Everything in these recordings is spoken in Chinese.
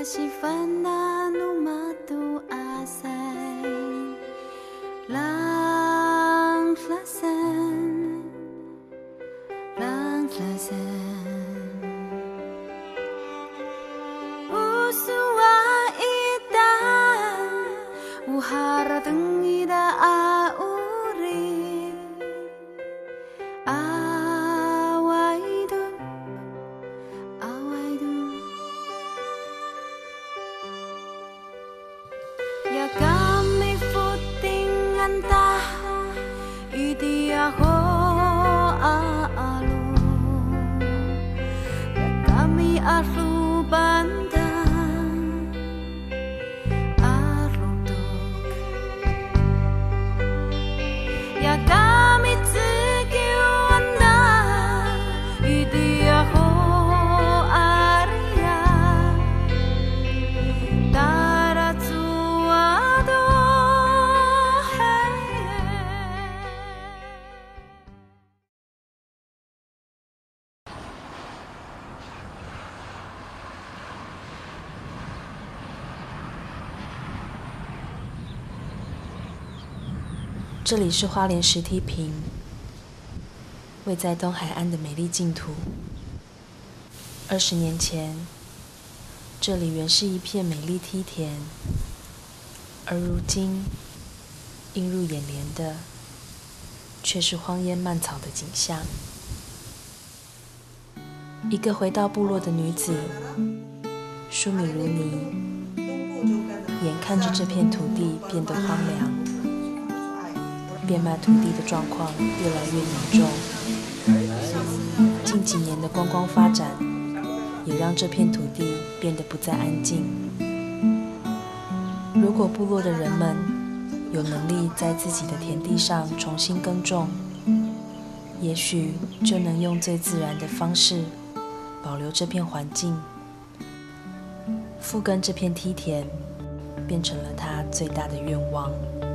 Kasifana numatu asay lang flasen Usua ida uharateng ida auri awaidu Ya kami footing antah idi ako aalo Ya kami arlu bandang arudok Ya kami tsekiwanda idi ako 这里是花莲石梯坪，位在东海岸的美丽净土。20年前，这里原是一片美丽梯田，而如今，映入眼帘的却是荒烟蔓草的景象。一个回到部落的女子，淑米如泥，眼看着这片土地变得荒凉。变卖土地的状况越来越严重，近几年的观光发展也让这片土地变得不再安静。如果部落的人们有能力在自己的田地上重新耕种，也许就能用最自然的方式保留这片环境，复耕这片梯田，变成了他最大的愿望。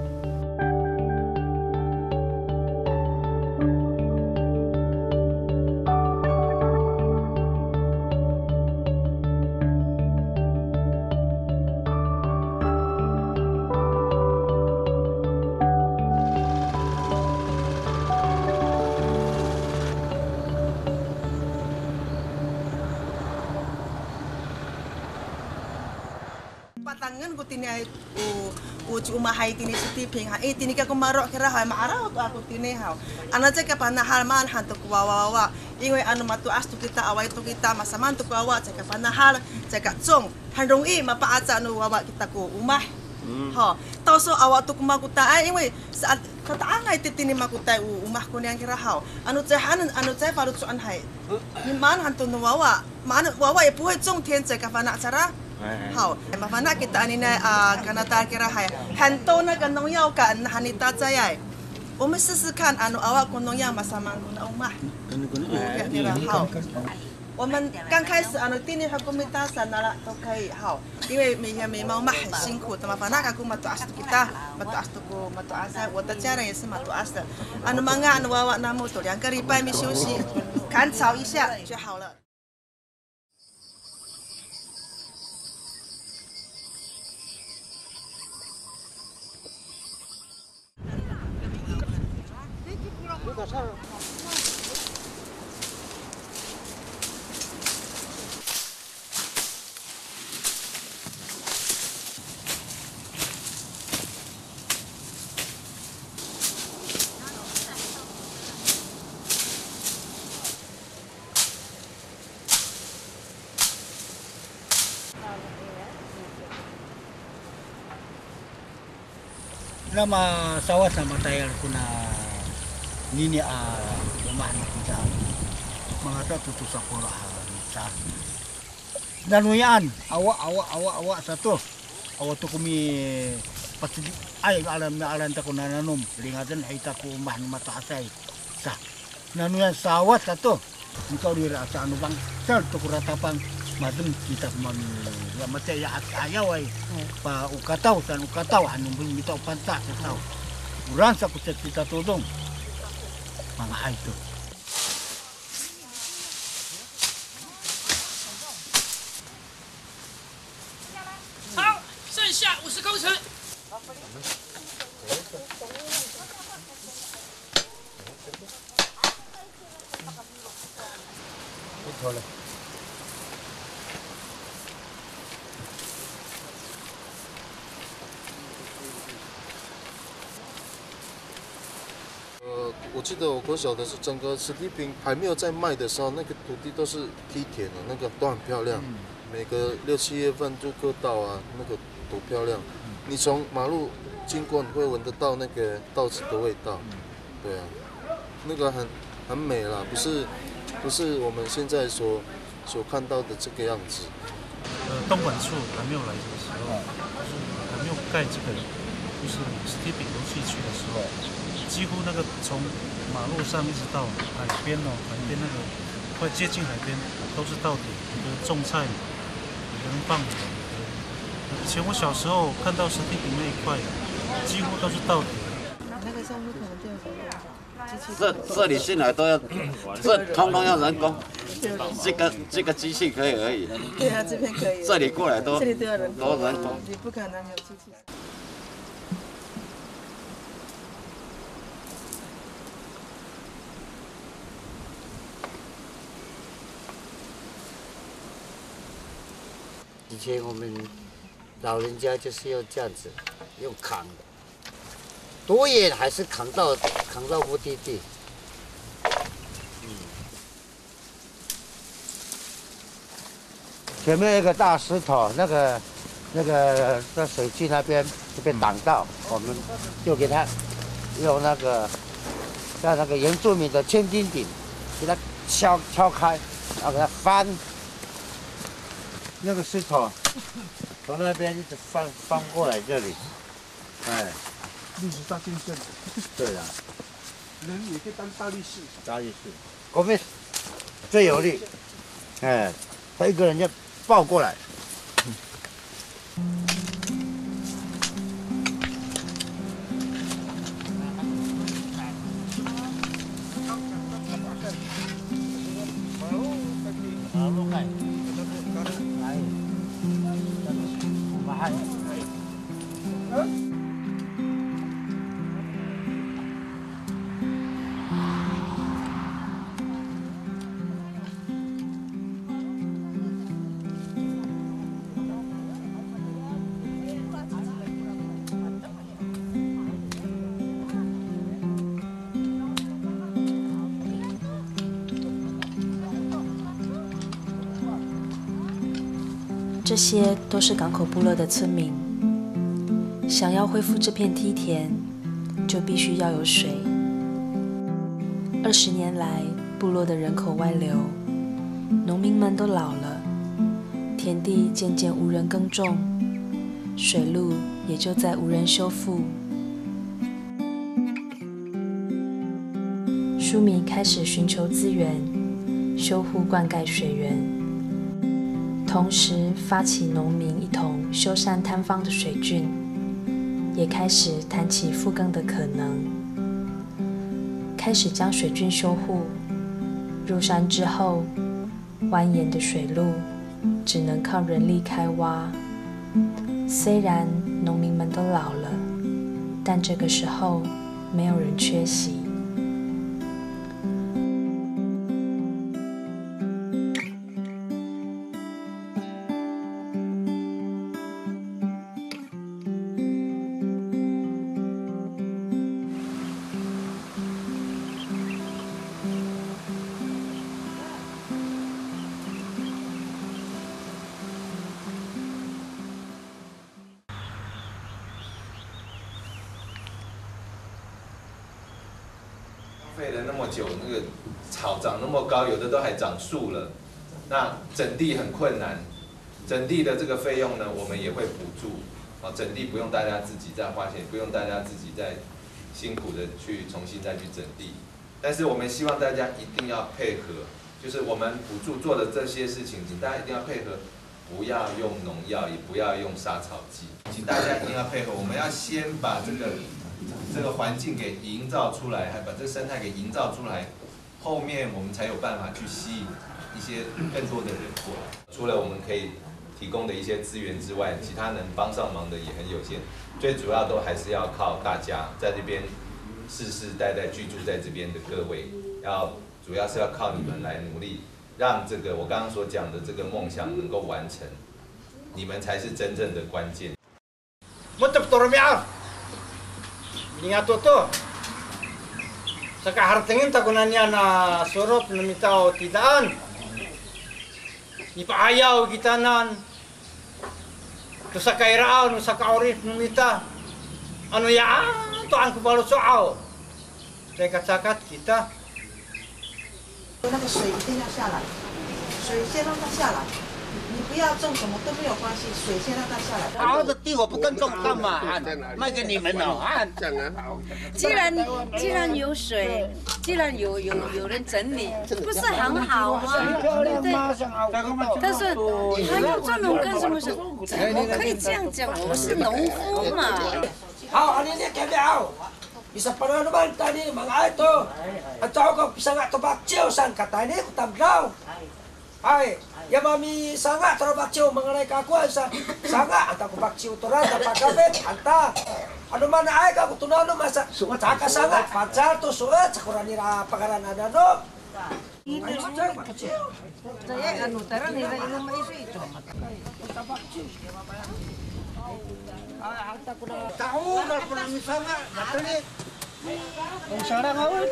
Patangan ko tinay umahay tini sa tiping ha tini ka kumaro kira ha maaraw to ako tinihaw ana ka panahalman hanto kuwawawa ingoy ano matuas to kita away to kita masaman to kuwawa ka panahal ka tsong handong mapaatsa ano wawa kita ko umah ha tawso awa to kumakuta ay ingoy sa kataangay titini makutay umah ko niyang kira ha ano parut so anhay man hanto no wawa man wawa ipuhay tsong tien ka panatsara好，麻烦那kita ani na kanata kira hai hanto na kanong yao ka hanita zayai。我们试试看，ano awak kunong yang masama kuna umah。kira好，我们刚开始ano tini hakumita sana都可以好，因为每天眉毛嘛很辛苦的，麻烦那个matu as kita matu as tuku matu asa，我的家人也是matu as的。ano mga ano wawa na mo to 2个礼拜没休息，砍草一下就好了。 Nama sawah sama tayar kuna nini rumah kita mengata tutu sekolah sa danuyan awak satu awak tu kami pasti ay alam ta kuna nanum lingatan haita ku rumah mata asai sa nanuyan sawah satu engkau dirasa anu bang sel tu kuratapang madem kita mami ya mate ya ayaw ay pa ukataw san ukataw anong bitaw panta taw uran sa kita tudong mga ito 下50公尺。 好了。 我记得我国小的是整个史蒂平还没有在卖的时候，那个土地都是梯田的，那个都很漂亮。每个6、7月份就割稻啊，那个多漂亮。你从马路经过，你会闻得到那个稻子的味道。对啊，那个很美啦，不是我们现在所看到的这个样子。 东莞处还没有来的时候，就是还没有盖这个，就是史蒂平游戏区的时候。几乎那个从马路上一直到海边哦，海边那个快接近海边都是稻田，有的种菜，有的人放牛。以前我小时候看到史蒂平那一块，几乎都是稻田。 那个项目可能就有这里进来都要，这通通要人工。这个机器可以而已。 对啊，这边可以。 这里过来都这里都要人工。 都人工。 你不可能没有机器。 以前我们老人家就是要这样子，用扛的，多远还是扛到目的地。前面一个大石头，那个在水渠那边就被挡到，我们就给他用那个像那个原住民的千斤顶，给它敲开，然后给它翻。那个石头从那边一直翻过来这里，哎， 历史大见证。 对了， 人也可以当大力士。 大力士，我们最有力，哎，他一个人就抱过来。 这些都是港口部落的村民。想要恢复这片梯田，就必须要有水。20年来，部落的人口外流，农民们都老了，田地渐渐无人耕种，水路也就再无人修复。舒米开始寻求资源，修护灌溉水源。同时发起农民一同修缮摊方的水圳，也开始谈起复耕的可能。开始将水圳修护，入山之后，蜿蜒的水路只能靠人力开挖。虽然农民们都老了，但这个时候没有人缺席。 费了那么久，那个草长那么高，有的都还长树了。那整地很困难，整地的这个费用呢，我们也会补助。啊，整地不用大家自己再花钱，不用大家自己再辛苦的去重新再去整地。但是我们希望大家一定要配合，就是我们补助做的这些事情，请大家一定要配合，不要用农药，也不要用杀草剂，请大家一定要配合。我们要先把这个环境给营造出来，还把这个生态给营造出来，后面我们才有办法去吸引一些更多的人过来。除了我们可以提供的一些资源之外，其他能帮上忙的也很有限。最主要都还是要靠大家在这边世世代代居住在这边的各位，主要是要靠你们来努力，让这个我刚刚所讲的这个梦想能够完成，你们才是真正的关键。 Sakahartingin tagunan niya na surop na mitaw tidaan. Ipaayaw kita nan. To sa kairaan, sa kaurif ng mita. Ano ya? To ang kupalo soaw. Sakat-sakat kita. 那个水一定要下来，水先让它下来。你不要种什么都没有关系，水先让它下来。 好的地我不跟种干嘛？卖给你们了。 既然有水，既然有人整理，不是很好吗？对。但是还要做农耕什么事？怎么可以这样讲？我是农夫嘛。 好，你看到。Bisa pa naman tani mga ito. At ako bisa nga tobakyo sang katani ko tamraw. Ay, yamami sanga tobakyo mga nay kakuan sa sanga at ako bakyo toran ta pagkabet anta. Ano man ay ka kutunano masa saka sanga pacar to suat sa kurani ra pagaran ano. Saya anu taran nila ina maiso ito. Tahu na pula misanga natali. Ang sarang awon.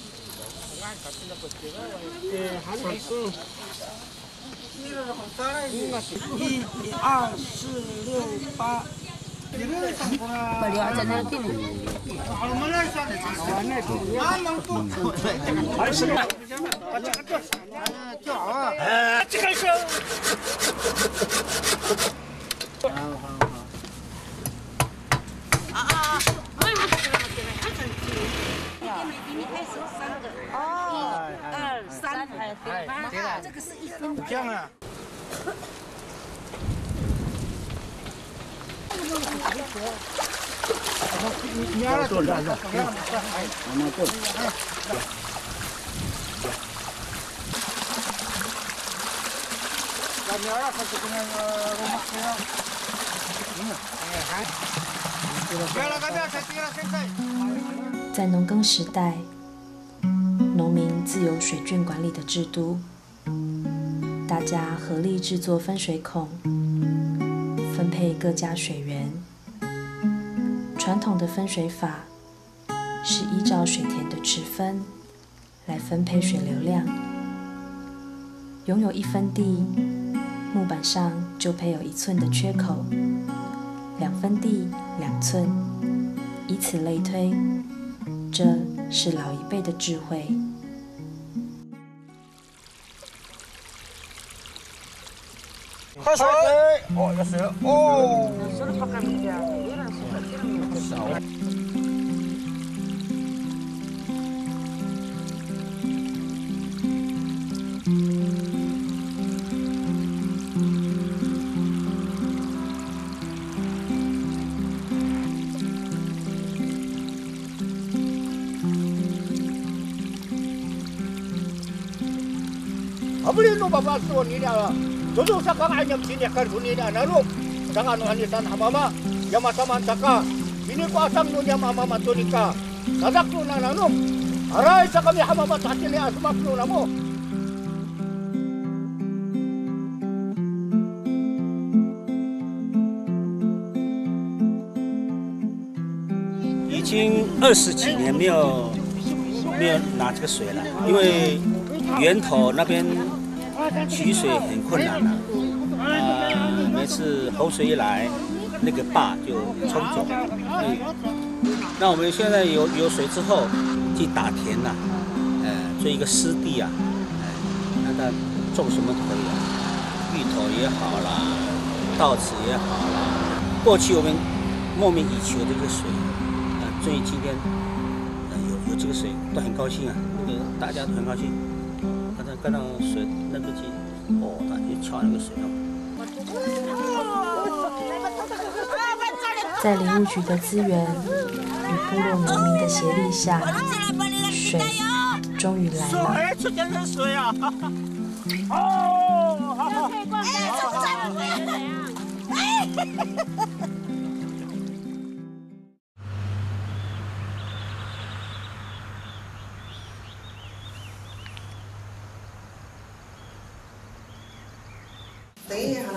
Baliw aja natin. 这个是1分。这样啊。 在农耕时代，农民自有水郡管理的制度，大家合力制作分水孔，分配各家水源。传统的分水法是依照水田的池分来分配水流量。拥有1分地，木板上就配有1寸的缺口，2分地2寸，以此类推。这是老一辈的智慧。 喝水！哦，有水了！哦。Abuli no babaso ni na. Tudo sa kanyang sinikar ni na nalo. Dengan hanitan hamama, yamasaman saka. Ini ko asam no niya mama matunika. Sadak no na nanom. Aray sa kami hamama sa atin ni asmak no na mo. 已经20几年没有拿这个水了，因为源头那边取水很困难了。每次洪水一来，那个坝就冲走。那我们现在有水之后，去打田呐，做一个湿地啊，那它种什么都可以啊，芋头也好啦，稻子也好啦。过去我们莫名以求的这个水。 终于今天有这个水，都很高兴啊！那个大家都很高兴。看到水那边去，哦，他就敲那个水龙。 在林务局的资源与部落农民的协力下，水终于来了。 哎，出现水啊！哦，好好。哎，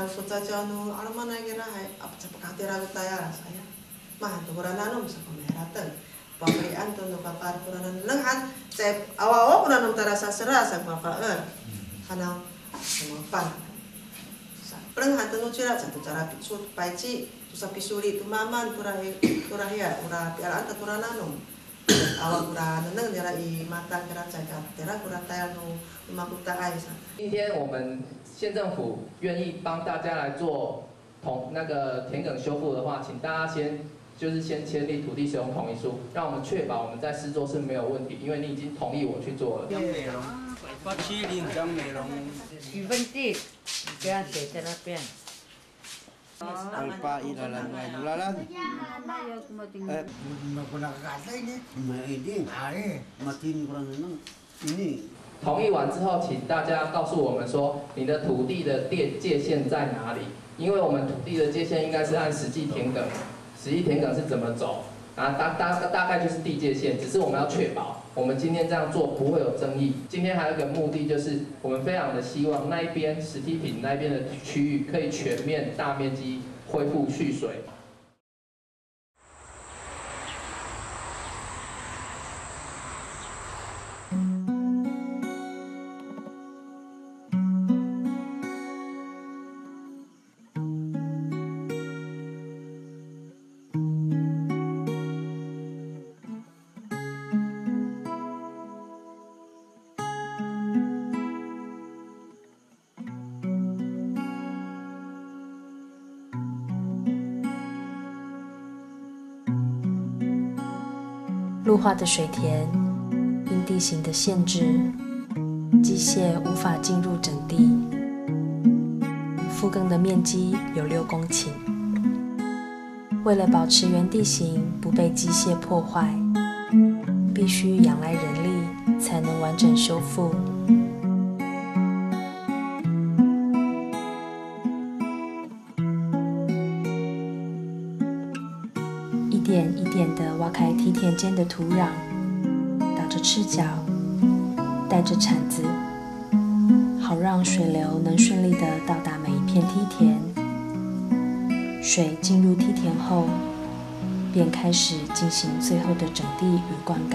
harus saja nu alaman lagi rahai apa cepat hati ragu tayar saya mah tu kurana nom sekomeratan pemberian tu nu papar kurana lengan saya awal kurana nom terasa serasa papar karena semua pan Perang hantu nucira satu cara pisut paici tu sapi suri tu maman turai ya ura piala anta turananum awal ura neneng jara i mata kira jaga tera ura tayal nu makuta aisa。 今天我们县政府愿意帮大家来做那个田埂修复的话，请大家先签立土地使用同意书，让我们确保我们在施作是没有问题，因为你已经同意我去做了。 我去临江美容 1分地，这样写在那边。 Alpa ilalang ilalang. Matin kurang ini. 同意完之后，请大家告诉我们说你的土地的界限在哪里，因为我们土地的界限应该是按实际田埂是怎么走，啊大概就是地界线，只是我们要确保我们今天这样做不会有争议。今天还有一个目的就是，我们非常的希望那一边石梯坪那边的区域可以全面大面积恢复蓄水。 陆化的水田因地形的限制，机械无法进入整地，复耕的面积有6公顷。为了保持原地形不被机械破坏，必须仰赖人力才能完整修复。一点一点地挖开梯田间的土壤，打着赤脚，带着铲子，好让水流能顺利地到达每一片梯田。水进入梯田后，便开始进行最后的整地与灌溉。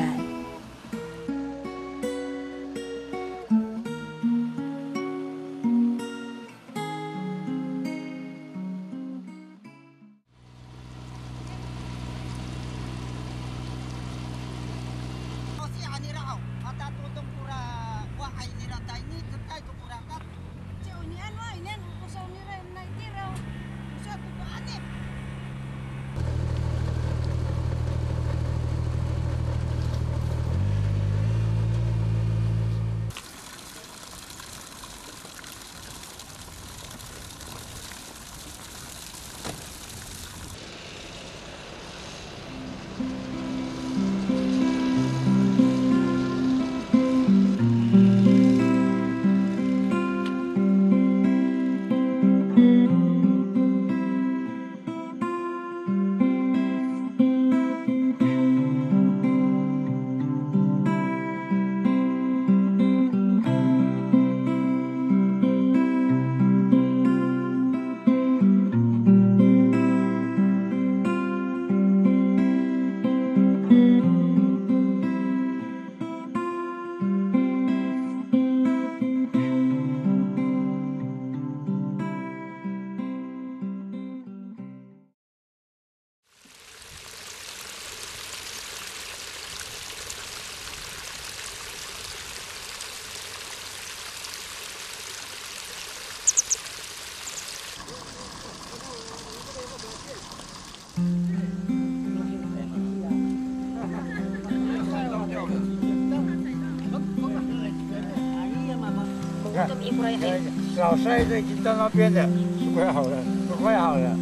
老塞子已经到那边了，是快好了，都快好了。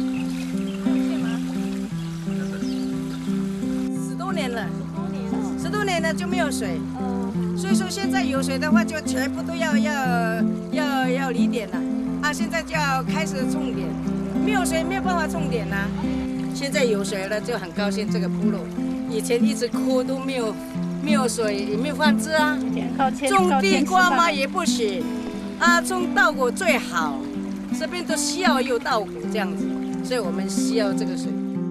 10多就没有水。所以说现在有水的话，就全部都要犁点了。啊，现在就要开始种点，没有水没有办法种点呐。现在有水了，就很高兴这个部落。以前一直哭都没有水，也没有饭吃啊。种地瓜嘛也不行，啊，种稻谷最好。这边都需要有稻谷这样子，所以我们需要这个水。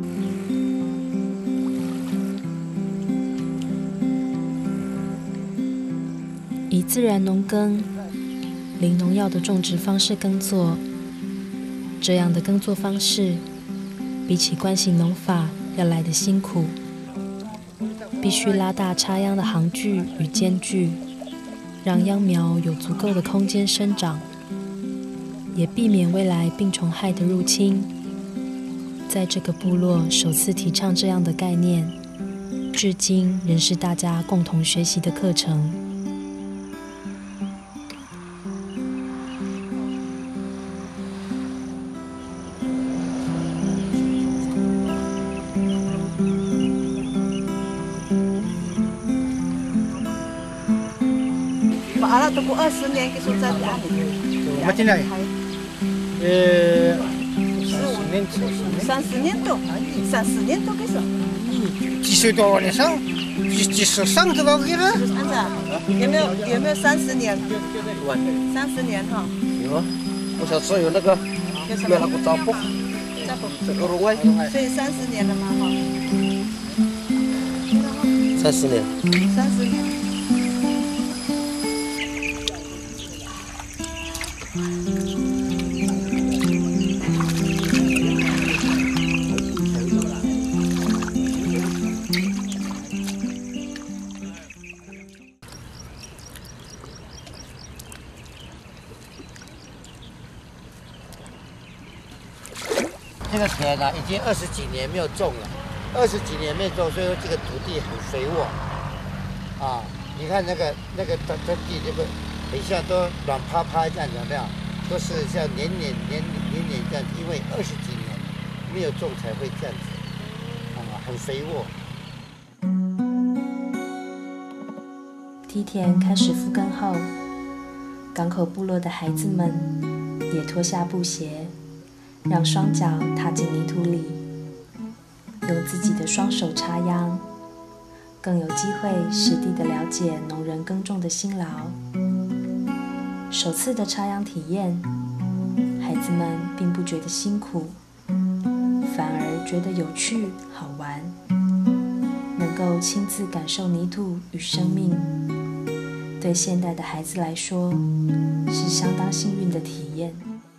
以自然农耕、零农药的种植方式耕作，这样的耕作方式，比起惯性农法要来得辛苦。必须拉大插秧的行距与间距，让秧苗有足够的空间生长，也避免未来病虫害的入侵。在这个部落首次提倡这样的概念，至今仍是大家共同学习的课程。 阿拉都过20年，给说在哪里？ 我进来 30年多，30年多给说。 几岁多了上？几岁上这个给了？ 有没有30年？30年哈。 有，我小时候有那个有那个糟粕，这个芦苇。 所以30年了嘛哈。 30年。 30年。 这个田呢，已经20几年没有种了，20几年没种，所以说这个土地很肥沃，啊，你看那个这地这个很像都软趴趴这样，有没有？都是像黏这样，因为20几年没有种才会这样子，啊，很肥沃。 梯田开始复耕后，港口部落的孩子们也脱下布鞋，让双脚踏进泥土里，用自己的双手插秧，更有机会实地的了解农人耕种的辛劳。首次的插秧体验，孩子们并不觉得辛苦，反而觉得有趣好玩，能够亲自感受泥土与生命，对现代的孩子来说是相当幸运的体验。